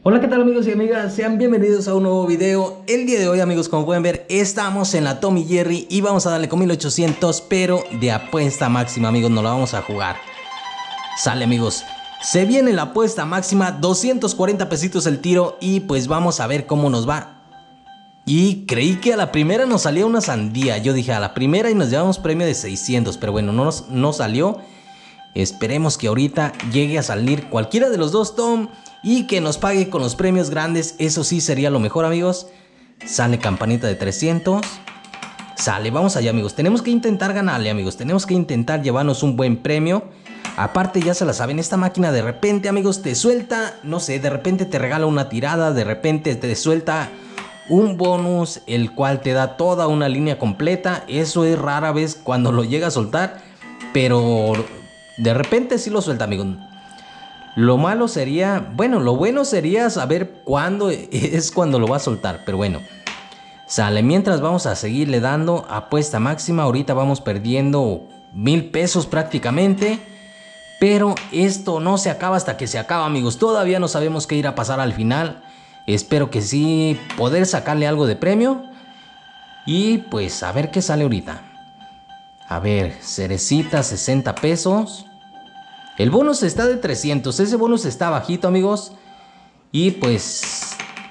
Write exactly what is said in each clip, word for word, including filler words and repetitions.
Hola, ¿qué tal amigos y amigas? Sean bienvenidos a un nuevo video. El día de hoy, amigos, como pueden ver, estamos en la Tom y Jerry y vamos a darle con mil ochocientos, pero de apuesta máxima, amigos, nos la vamos a jugar. Sale, amigos. Se viene la apuesta máxima, doscientos cuarenta pesitos el tiro y pues vamos a ver cómo nos va. Y creí que a la primera nos salía una sandía. Yo dije a la primera y nos llevamos premio de seiscientos, pero bueno, no, nos, no salió. Esperemos que ahorita llegue a salir cualquiera de los dos, Tom, y que nos pague con los premios grandes. Eso sí sería lo mejor, amigos. Sale campanita de trescientos. Sale, vamos allá, amigos. Tenemos que intentar ganarle, amigos. Tenemos que intentar llevarnos un buen premio. Aparte, ya se la saben, esta máquina de repente, amigos, te suelta, no sé, de repente te regala una tirada, de repente te suelta un bonus, el cual te da toda una línea completa. Eso es rara vez cuando lo llega a soltar, pero de repente sí lo suelta, amigos. Lo malo sería, bueno, lo bueno sería saber cuándo es cuando lo va a soltar, pero bueno. Sale, mientras vamos a seguirle dando apuesta máxima. Ahorita vamos perdiendo mil pesos prácticamente, pero esto no se acaba hasta que se acaba, amigos. Todavía no sabemos qué ir a pasar al final. Espero que sí poder sacarle algo de premio y pues a ver qué sale ahorita. A ver, cerecita, sesenta pesos. El bonus está de trescientos, ese bonus está bajito, amigos. Y pues...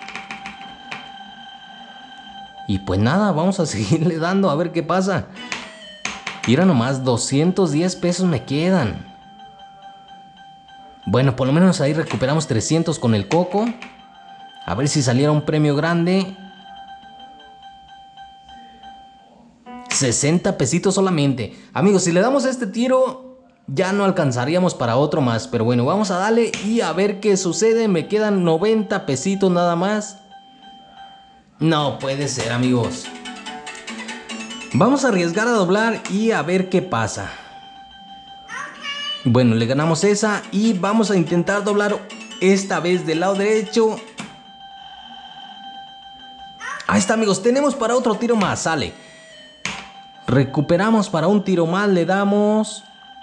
Y pues nada, vamos a seguirle dando a ver qué pasa. Mira nomás, doscientos diez pesos me quedan. Bueno, por lo menos ahí recuperamos trescientos con el coco. A ver si saliera un premio grande. sesenta pesitos solamente. Amigos, si le damos este tiro... ya no alcanzaríamos para otro más, pero bueno, vamos a darle y a ver qué sucede. Me quedan noventa pesitos nada más. No puede ser, amigos. Vamos a arriesgar a doblar y a ver qué pasa. Bueno, le ganamos esa y vamos a intentar doblar esta vez del lado derecho. Ahí está, amigos, tenemos para otro tiro más, sale. Recuperamos para un tiro más, le damos...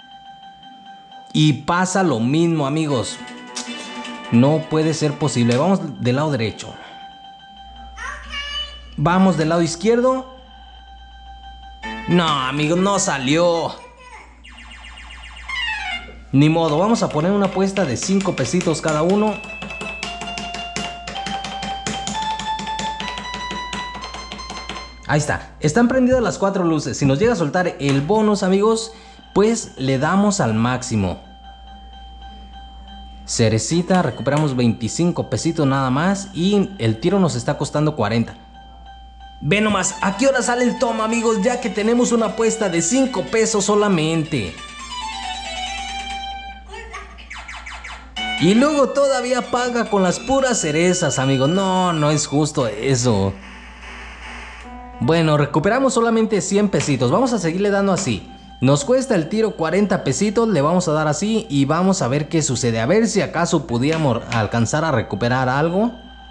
y pasa lo mismo, amigos. No puede ser posible. Vamos del lado derecho. Vamos del lado izquierdo. No, amigos, no salió. Ni modo, vamos a poner una apuesta de cinco pesitos cada uno. Ahí está. Están prendidas las cuatro luces. Si nos llega a soltar el bonus, amigos, pues le damos al máximo. Cerecita, recuperamos veinticinco pesitos nada más y el tiro nos está costando cuarenta. Ve nomás, ¿a qué hora sale el Tom, amigos? Ya que tenemos una apuesta de cinco pesos solamente. Y luego todavía paga con las puras cerezas, amigos. No, no es justo eso. Bueno, recuperamos solamente cien pesitos. Vamos a seguirle dando así. Nos cuesta el tiro cuarenta pesitos, le vamos a dar así y vamos a ver qué sucede. A ver si acaso pudiéramos alcanzar a recuperar algo.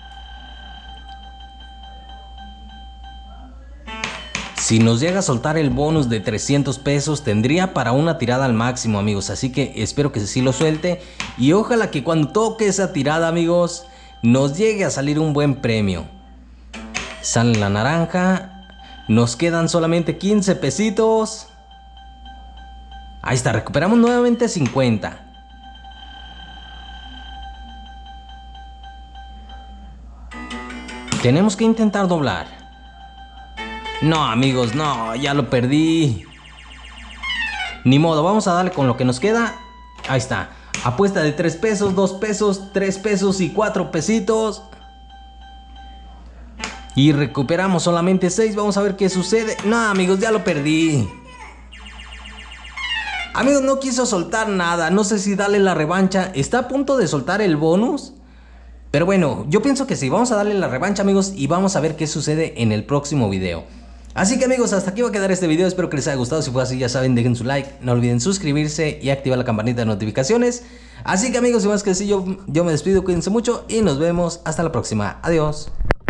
Si nos llega a soltar el bonus de trescientos pesos, tendría para una tirada al máximo, amigos. Así que espero que sí lo suelte. Y ojalá que cuando toque esa tirada, amigos, nos llegue a salir un buen premio. Sale la naranja. Nos quedan solamente quince pesitos. Ahí está, recuperamos nuevamente cincuenta. Tenemos que intentar doblar. No, amigos, no, ya lo perdí. Ni modo, vamos a darle con lo que nos queda. Ahí está, apuesta de tres pesos, dos pesos, tres pesos y cuatro pesitos. Y recuperamos solamente seis, vamos a ver qué sucede. No, amigos, ya lo perdí. Amigos, no quiso soltar nada. No sé si darle la revancha. Está a punto de soltar el bonus. Pero bueno, yo pienso que sí. Vamos a darle la revancha, amigos. Y vamos a ver qué sucede en el próximo video. Así que, amigos, hasta aquí va a quedar este video. Espero que les haya gustado. Si fue así, ya saben, dejen su like. No olviden suscribirse y activar la campanita de notificaciones. Así que, amigos, sin más que decir, yo, yo me despido. Cuídense mucho y nos vemos hasta la próxima. Adiós.